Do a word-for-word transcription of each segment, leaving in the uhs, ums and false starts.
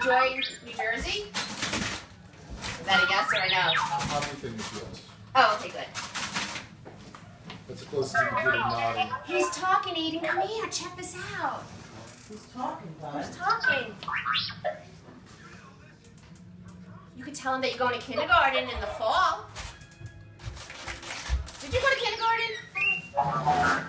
enjoy New Jersey? Is that a yes or a no? Everything is yes. Oh, okay, good. That's the closest you can get a nodding. He's talking, Aiden. Come here. Check this out. Who's talking, bud? Who's talking? You could tell him that you're going to kindergarten in the fall. Did you go to kindergarten?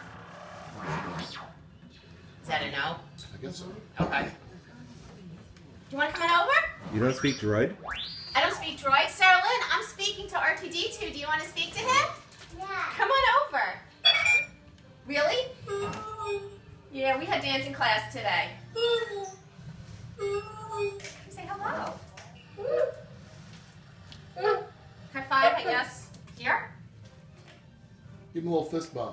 Is that a no? I guess so. Okay. Do you want to come on over? You don't speak droid? I don't speak droid. Sarah Lynn, I'm speaking to R two D two. Do you want to speak to him? Yeah. Come on over. Really? Yeah, we had dancing class today. Say hello. High five, I guess. Here? Give him a little fist bump.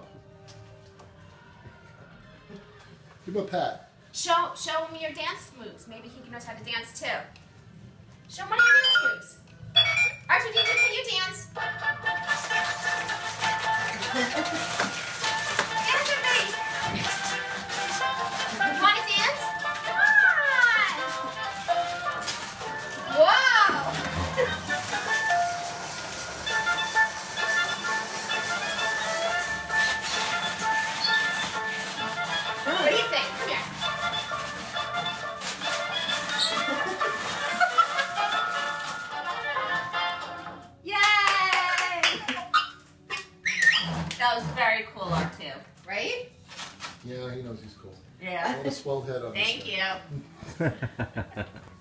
Give him a pat. Show, show him your dance moves. Maybe he knows how to dance too. Show him one of your dance moves. R two D two, can you dance? Dance with me. You want to dance? Come on. Whoa. What do you think? Come here. That was very cool, R two, right? Yeah, he knows he's cool. Yeah. What a swelled head on Thank this you.